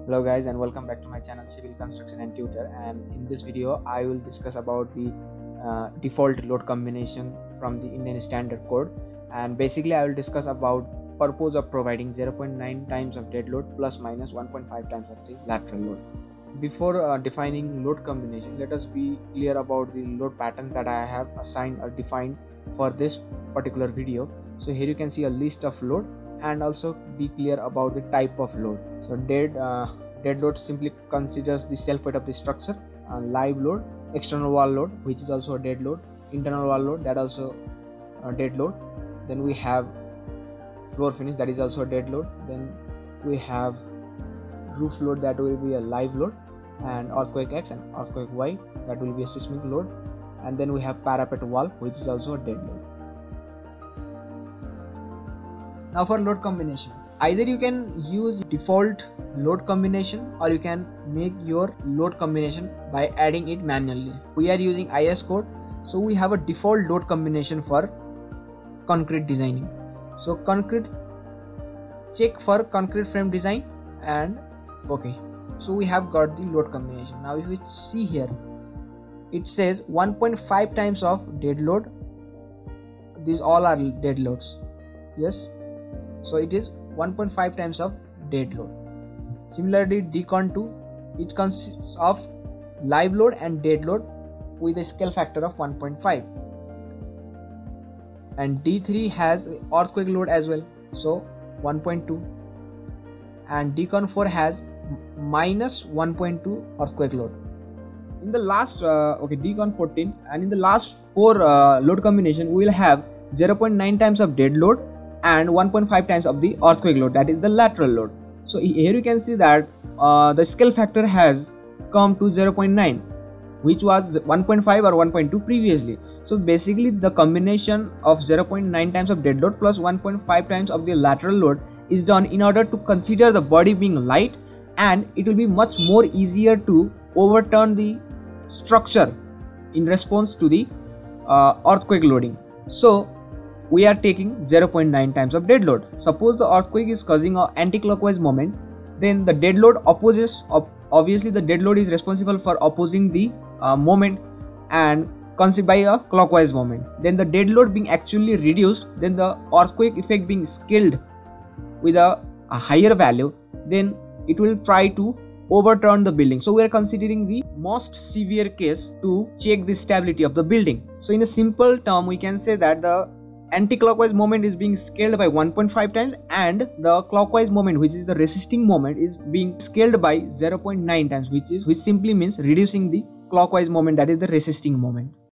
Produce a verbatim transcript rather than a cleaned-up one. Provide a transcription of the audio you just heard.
Hello guys, and welcome back to my channel Civil Construction and Tutor. And in this video I will discuss about the uh, default load combination from the Indian Standard Code, and basically I will discuss about purpose of providing zero point nine times of dead load plus minus one point five times of the lateral load. Before uh, defining load combination, let us be clear about the load pattern that I have assigned or defined for this particular video. So here you can see a list of load, and also be clear about the type of load. So dead uh, dead load simply considers the self weight of the structure, uh, live load, external wall load, which is also a dead load, internal wall load, that also a dead load. Then we have floor finish, that is also a dead load. Then we have roof load, that will be a live load, and earthquake X and earthquake Y, that will be a seismic load. And then we have parapet wall, which is also a dead load. Now for load combination, either you can use default load combination or you can make your load combination by adding it manually. We are using I S code, so we have a default load combination for concrete designing. So concrete, check for concrete frame design, and okay, so we have got the load combination. Now if we see here, it says one point five times of dead load. These all are dead loads, yes. So it is one point five times of dead load. Similarly, D con two, it consists of live load and dead load with a scale factor of one point five, and D three has earthquake load as well, so one point two, and D con four has minus one point two earthquake load. In the last uh, okay D con fourteen, and in the last four uh, load combination we will have zero point nine times of dead load and one point five times of the earthquake load, that is the lateral load. So here you can see that uh, the scale factor has come to zero point nine, which was one point five or one point two previously. So basically the combination of zero point nine times of dead load plus one point five times of the lateral load is done in order to consider the body being light, and it will be much more easier to overturn the structure in response to the uh, earthquake loading. So we are taking zero point nine times of dead load. Suppose the earthquake is causing an anti-clockwise moment, then the dead load opposes, obviously the dead load is responsible for opposing the uh, moment and conceived by a clockwise moment. Then the dead load being actually reduced, then the earthquake effect being scaled with a, a higher value, then it will try to overturn the building. So we are considering the most severe case to check the stability of the building. So in a simple term, we can say that the anti-clockwise moment is being scaled by one point five times, and the clockwise moment, which is the resisting moment, is being scaled by zero point nine times, which is which simply means reducing the clockwise moment, that is the resisting moment.